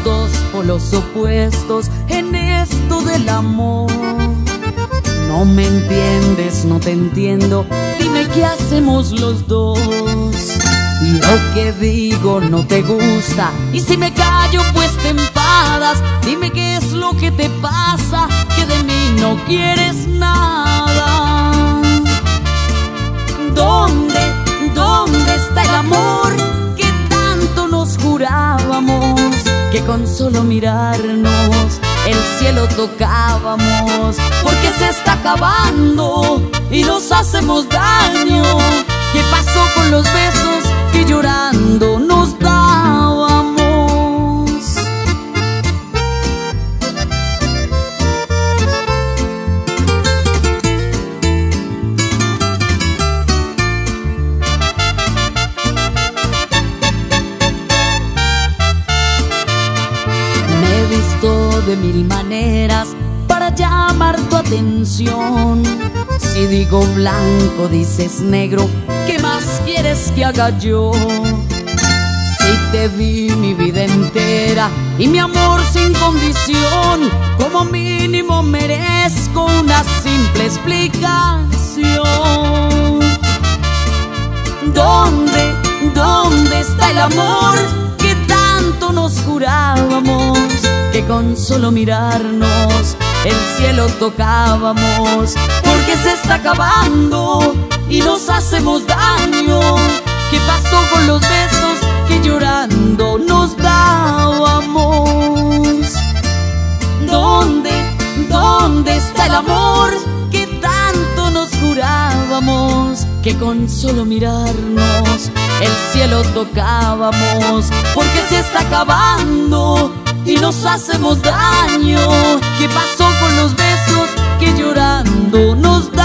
dos polos opuestos en esto del amor. No me entiendes, no te entiendo, dime qué hacemos los dos. Lo que digo no te gusta y si me callo pues te enfadas. Dime qué es lo que te pasa, que de mí no quieres nada. ¿Dónde está el amor que tanto nos jurábamos? Que con solo mirarnos el cielo tocábamos. Porque se está acabando y nos hacemos daño. ¿Qué pasó con los besos que llorando nos dábamos? Me he visto de mil maneras para llamar tu atención. Si digo blanco dices negro, ¿qué más quieres que haga yo? Si te di mi vida entera y mi amor sin condición, como mínimo merezco una simple explicación. ¿Dónde está el amor que tanto nos jurábamos? Que con solo mirarnos el cielo tocábamos. Porque se está acabando y nos hacemos daño. ¿Qué pasó con los besos que llorando nos dábamos? ¿Dónde está el amor que tanto nos jurábamos? Que con solo mirarnos el cielo tocábamos. Porque se está acabando y nos hacemos daño. ¿Qué pasó con los besos que llorando nos dábamos?